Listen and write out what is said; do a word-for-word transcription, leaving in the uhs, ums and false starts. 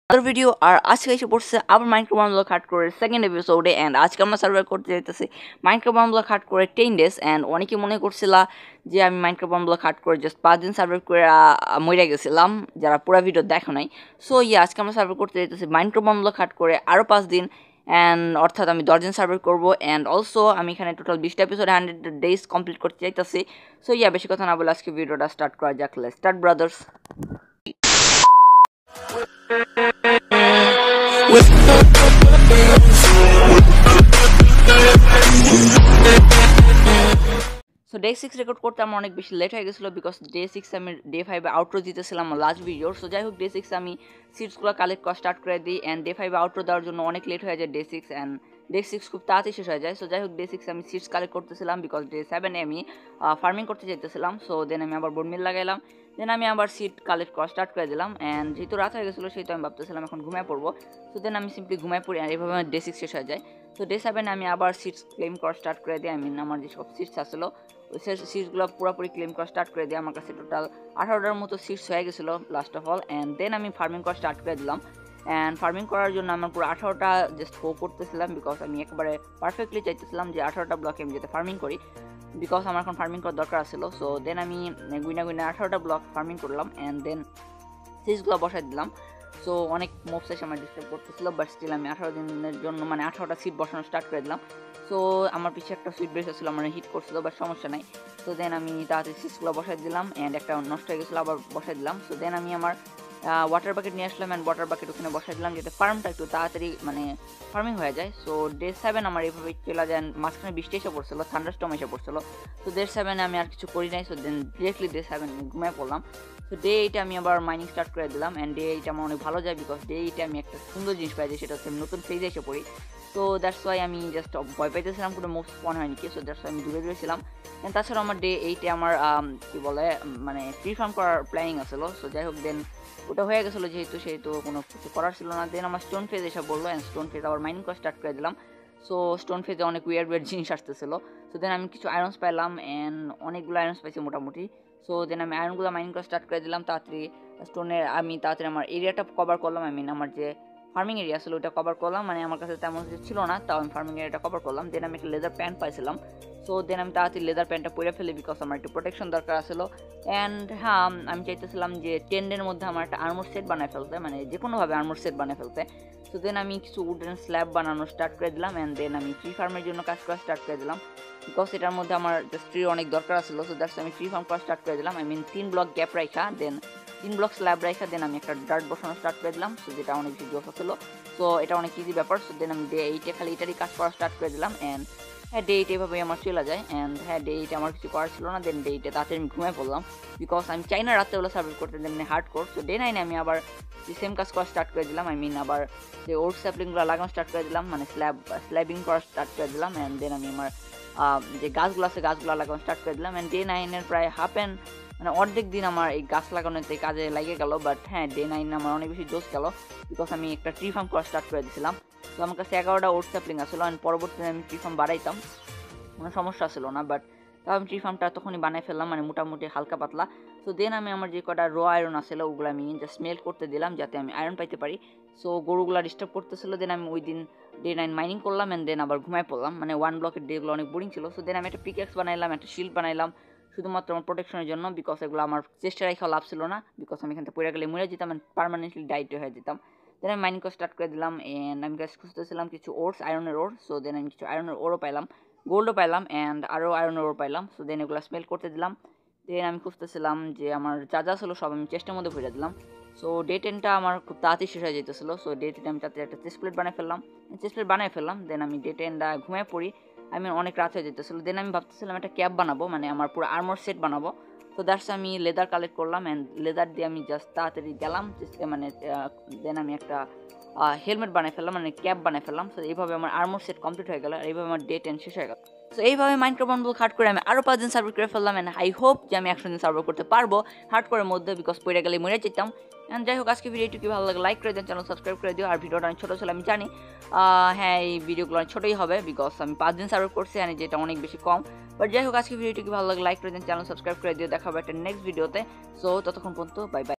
another video আর আজকে এসে পড়ছে আবার মাইনক্রাফট বার্মুডা হার্ড কোরের সেকেন্ড এপিসোডে এন্ড আজকে আমরা সার্ভাইভ করতে যাইতেছি মাইনক্রাফট বার্মুডা হার্ড কোরের টেন ডেজ এন্ড অনেকে মনে করছিলা যে আমি মাইনক্রাফট বার্মুডা হার্ড করে জাস্ট পাঁচ দিন সার্ভাইভ করে মরে গেছিলাম যারা পুরো ভিডিও দেখো নাই। সো ইয়া আজকে আমরা সার্ভাইভ করতে যাইতেছি মাইনক্রাফট বার্মুডা হার্ড করে আরও পাঁচ দিন অ্যান্ড অর্থাৎ আমি দশ দিন সার্ভাইভ করবো অ্যান্ড অলসো আমি এখানে টোটাল বিশটা এপিসোড হান্ড্রেড ডেজ কমপ্লিট করতে চাইতেছি। সো ইয়া বেশি কথা না বলে আজকে ভিডিওটা স্টার্ট করা যাক। Let's start brothers. So day six record করতে আমার অনেক বেশি লেট হয়ে গেছিলো বিকজ ডে সিক্স আমি ডে ফাইভে আউটরো দিতেছিলাম লাস্ট ভিডিওর। সো যাই হোক ডে সিক্স আমি সিটসগুলো কালেক্ট করা স্টার্ট করে দিই অ্যান্ড ডে ফাইভে আউটরো দেওয়ার জন্য অনেক লেট হয়ে যায় day six and day six খুব তাড়াতাড়ি শেষ হয়ে যায়। সো যাই হোক ডে সিক্স আমি সিটস কালেক্ট করতেছিলাম বিকজ ডে সেভেনে আমি ফার্মিং করতে চাইতেছিলাম। সো দেন আমি আবার বোর্ড মিল লাগাইলাম, দেন আমি আবার সিট কালেক্ট করা স্টার্ট করে দিলাম অ্যান্ড যেহেতু রাত হয়ে গেছিলো সেহেতু আমি ভাবতেছিলাম এখন ঘুমায় পড়বো। সো দেন আমি সিম্পলি ঘুমায় পড়ি আর এইভাবে আমার ডে সিক্স শেষ হয়ে যায়। তো ডে সেভেনে আমি আবার সিটস ক্লেম করা স্টার্ট করে দিই। আই মিন আমার যেসব সিটস আসলো ওই সিটসগুলো পুরোপুরি ক্লেম করা স্টার্ট করে দিই। আমার কাছে টোটাল আঠারোটার মতো সিটস হয়ে গেছিলো last of all and then আমি ফার্মিং করা স্টার্ট করে দিলাম অ্যান্ড ফার্মিং করার জন্য আমার পুরো আঠারোটা জাস্ট ফো করতেছিলাম বিকজ আমি একবারে পারফেক্টলি চাইতেছিলাম যে আঠারোটা ব্লকে আমি যাতে ফার্মিং করি বিকজ আমার এখন ফার্মিং করার দরকার ছিল। সো দেন আমি গুইনা গুইনা আঠারোটা ব্লক ফার্মিং করলাম অ্যান্ড দেন সিটসগুলো বসাই দিলাম। সো অনেক মোবস এসে আমার ডিস্টার্ব করতেছিল বাট স্টিল আমি আঠারো দিনের জন্য মানে আঠারোটা সিট বসানো স্টার্ট করে দিলাম। সো আমার পিছিয়ে একটা সুইট ব্রেস ছিল মানে হিট করছিল বাট সমস্যা নাই। সো দেন আমি তাড়াতাড়ি সিটসগুলো বসাই দিলাম অ্যান্ড একটা নষ্ট হয়ে গেছিলো আবার বসাই দিলাম। সো দেন আমি আমার ওয়াটার বাকেট নিয়ে আসলাম অ্যান্ড ওয়াটার বাকেট ওখানে বসাই দিলাম যাতে ফার্মটা একটু তাড়াতাড়ি মানে ফার্মিং হয়ে যায়। সো ডে সেভেন আমার এইভাবে চলে যায়, মাঝখানে বৃষ্টি এসে পড়ছিলো, থান্ডারস্টর্ম এসে পড়ছিলো। তো ডে সেভেনে আমি আর কিছু করি নাই। So then directly day seven ঘুমিয়ে পড়লাম। তো ডে এইটা আমি আবার মাইনিং স্টার্ট করে দিলাম অ্যান্ড ডে এইটা আমার অনেক ভালো যায় বিকজ ডে এইটা আমি একটা সুন্দর জিনিস পাই যাই, সেটা হচ্ছে আমি নতুন ফেজে এসে পড়ি। তো দ্যাটস ওয়াই আমি জাস্ট ভয় পাইতেছিলাম কোনো মুভ স্পন হয়নি কি। সো দ্যাটস ওয়াই আমি দূরে দূরে ছিলাম অ্যান্ড তাছাড়া আমার ডে এইটে আমার কী বলে মানে ফ্রি ফার্ম করার প্ল্যানিং আসলো। সো যাই হোক দেন ওটা হয়ে গেছিলো যেহেতু সেহেতু কোনো কিছু করার ছিল না। দেন আমার স্টোন ফেজ এসে বললো অ্যান্ড স্টোন ফেজ আবার মাইনিং করা স্টার্ট করে দিলাম। সো স্টোন ফেজে অনেক উইয়ার উইয়ার জিনিস আসতেছিলো। সো দেন আমি কিছু আয়রনস পাইলাম অ্যান্ড অনেকগুলো আয়রনস পাইছি মোটামুটি। সো দেন আমি আয়রনগুলো মাইনিং করা স্টার্ট করে দিলাম তাড়াতাড়ি। স্টোনের আমি তাড়াতাড়ি আমার এরিয়াটা কভার করলাম, আই মিন আমার যে ফার্মিং এরিয়া ছিল ওটা কভার করলাম, মানে আমার কাছে তেমন কিছু ছিল না তাও আমি ফার্মিং এরিয়াটা কভার করলাম। দেন আমি একটা লেদার প্যান্ট পাইছিলাম। সো দেন আমি তাড়াতাড়ি লেদার প্যান্টটা পরে ফেলি বিকজ আমার একটু প্রোটেকশন দরকার আসলো অ্যান্ড হ্যাঁ আমি চাইতেছিলাম যে টেন্ডের মধ্যে আমার একটা আর্মোর সেট বানায় ফেলতে, মানে যে কোনোভাবে আর্মোর সেট বানায় ফেলতে। সো দেন আমি কিছু উডেন স্ল্যাব বানানো স্টার্ট করে দিলাম অ্যান্ড দেন আমি ট্রি ফার্মের জন্য কাজ করা স্টার্ট করে দিলাম বিকজ এটার মধ্যে আমার জাস্ট ট্রি অনেক দরকার আসলো। সো দ্যাটস আমি ট্রি ফার্ম করা স্টার্ট করে দিলাম। আই মিন তিন ব্লক গ্যাপ রাখা দেন তিন ব্লক স্ল্যাব রাখা দেন আমি একটা ডার্ট বসানো স্টার্ট করে দিলাম। সো যেটা অনেক বেশি জোস ছিল। সো এটা অনেক ইজি ব্যাপার। সো দেন আমি ডে এইটে খালি এটারই কাজ করা স্টার্ট করে দিলাম অ্যান্ড হ্যাঁ ডে এইট এভাবেই আমার চলে যায় অ্যান্ড হ্যাঁ ডে এইটে আমার কিছু করার ছিল না। দেন ডে এইটে তাড়াতাড়ি আমি ঘুমিয়ে পড়লাম বিকজ আমি চাই না রাত্রেবেলা সার্ভিস করতে then hard core. So day নাইনে আমি আবার সেম কাজ করা স্টার্ট করে দিলাম। আই মিন আবার যে ওল্ড স্যাপলিংগুলো লাগানো স্টার্ট করে দিলাম, মানে স্ল্যাব স্ল্যাবিং করা স্টার্ট করে দিলাম অ্যান্ড দেন আমি আমার যে গাছগুলো আছে গাছগুলো লাগানো স্টার্ট করে দিলাম অ্যান্ড ডে নাইনের প্রায় হাফ অ্যান্ড মানে অর্ধেক দিন আমার এই গাছ লাগানোতে কাজে লাগে গেল। বাট হ্যাঁ ডে নাইন আমার অনেক বেশি জোশ গেল বিকজ আমি একটা ট্রি ফার্ম করা স্টার্ট করে দিয়েছিলাম। তো আমার কাছে এগারোটা ওল্ড স্যাপলিং আসলো অ্যান্ড পরবর্তীতে আমি ট্রি ফার্ম বাড়াইতাম, কোনো সমস্যা ছিল না বাট তাও আমি ট্রি ফার্মটা তখনই বানিয়ে ফেললাম, মানে মোটামুটি হালকা পাতলা। সো দেন আমি আমার যে কটা র আয়রন আসলো ওগুলো আমি জাস্ট স্মেল করতে দিলাম যাতে আমি আয়রন পাইতে পারি। সো গরুগুলো ডিস্টার্ব করতেছিল। দেন আমি ওই দিন ডে নাইন মাইনিং করলাম অ্যান্ড দেন আবার ঘুমায় পড়লাম, মানে ওয়ান ব্লকের ডেগুলো অনেক বোরিং ছিল। সো দেন আমি একটা পিকেক্স বানাইলাম, একটা শিল্ড বানাইলাম শুধুমাত্র আমার প্রোটেকশনের জন্য বিকজ এগুলো আমার চেষ্টা রেখা লাভ ছিল না বিকজ আমি এখান থেকে পড়ে গেলে মরে যেতাম অ্যান্ড পারমানেন্টলি ডাইট হয়ে যেতাম। দেন আমি মাইনিং করা স্টার্ট করে দিলাম অ্যান্ড আমি গাছ খুঁজতেছিলাম কিছু ওরস আয়রনের ওর। সো দেন আমি কিছু আয়রনের ওরও পাইলাম, গোল্ডও পাইলাম অ্যান্ড আরও আয়রনের ওর পাইলাম। সো দেন এগুলো স্মেল করতে দিলাম। দেন আমি খুঁজতেছিলাম যে আমার যা যা ছিল সব আমি চেষ্টার মধ্যে ভরে দিলাম। সো ডে টেনটা আমার খুব তাড়াতাড়ি শেষ হয়ে যেতেছিলো। সো ডে টেনে আমি তাড়াতাড়ি একটা চেস্ট প্লেট বানিয়ে ফেললাম চেস্ট প্লেট বানিয়ে ফেললাম দেন আমি ডে টেনটা ঘুমিয়ে পড়ি। আমি অনেক রাত হয়ে যেতেছিলো। দেন আমি ভাবতেছিলাম একটা ক্যাপ বানাবো, মানে আমার পুরো আর্মোর সেট বানাবো। তো দ্যাটস আমি লেদার কালেক্ট করলাম অ্যান্ড লেদার দিয়ে আমি জাস্ট তাড়াতাড়ি গেলাম মানে দেন আমি একটা হেলমেট বানিয়ে ফেললাম, মানে ক্যাপ বানিয়ে ফেললাম। সো এইভাবে আমার আর্মোর সেট কমপ্লিট হয়ে গেল আর এইভাবে আমার ডে টেন শেষ হয়ে গেল। সো এইভাবে মাইনক্রাফট বার্মুডা হার্ড করে আমি আরও পাঁচ দিন সার্ভাইভ করে ফেললাম অ্যান্ড আই হোপ যে আমি একশো দিন সার্ভাইভ করতে পারবো হার্ড করার মধ্যে বিকজ পড়ে গেলে মরে যেতাম। অ্যান্ড যাই হোক আজকে ভিডিওটি কি ভালো লাগে লাইক করে দেন, চ্যানেল সাবস্ক্রাইব করে দিও। আর ভিডিওটা অনেক ছোটো ছিল আমি জানি, হ্যাঁ এই ভিডিওগুলো অনেক ছোটোই হবে বিকজ আমি পাঁচ দিন সার্ভাইভ করছি অ্যান্ড যেটা অনেক বেশি কম। বাট যাই হোক আজকে ভিডিওটি কি ভালো লাগে লাইক করে দেন, চ্যানেল সাবস্ক্রাইব করে দিও। দেখা হবে একটা নেক্সট ভিডিওতে। সো ততক্ষণ পর্যন্ত বাই বাই।